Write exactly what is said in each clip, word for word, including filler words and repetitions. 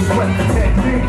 sweat the technique.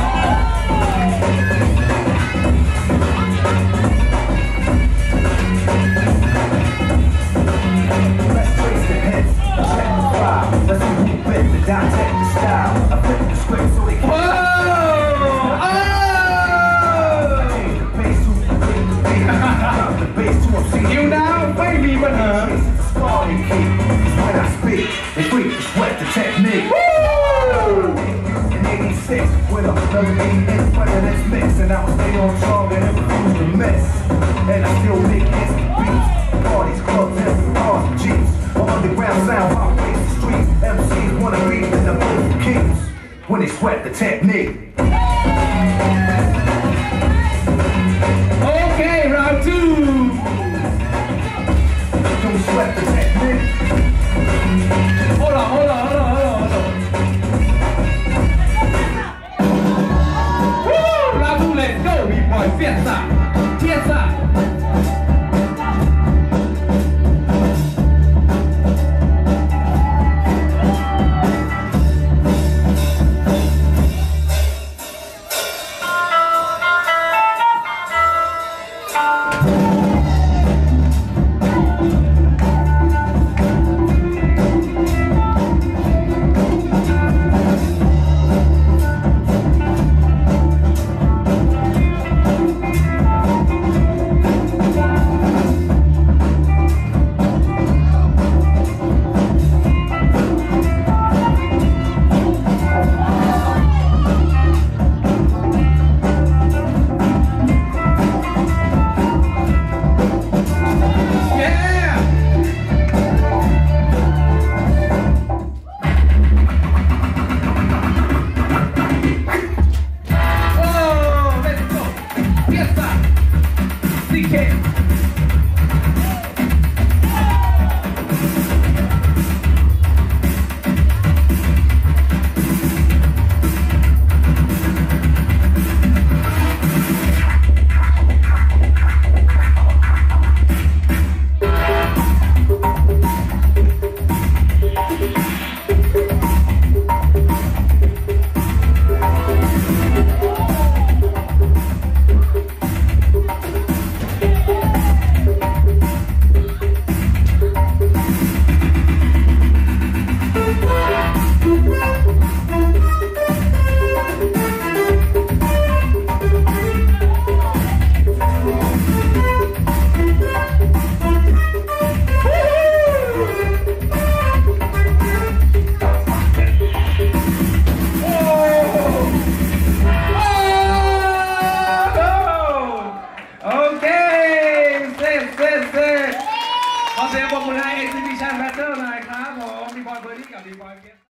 Let's trace the hits, check the file. Let's see who fits the dissect the style. I flip the script so they can. Whoa! Oh! I change the pace to the beat, the beat. Drop the bass to a beat. You now, baby, but her. When I speak, they freak to sweat the technique. Woo! In eighty-six, with a melody in front of this mix, and I will stay on target and refuse to miss. And I still make instant beats, parties, clubs, and cars, jeeps. On underground sound, highways, the streets. M Cs wanna be in the booth kings when they sweat the technique. Okay, round two. Don't sweat the technique. Hold on, hold on, hold on, hold on, hold on. Woo! Round two, let's go, Bboy Fiatza. Fiatza. Bboy Birdy กับ Bboy Fiatza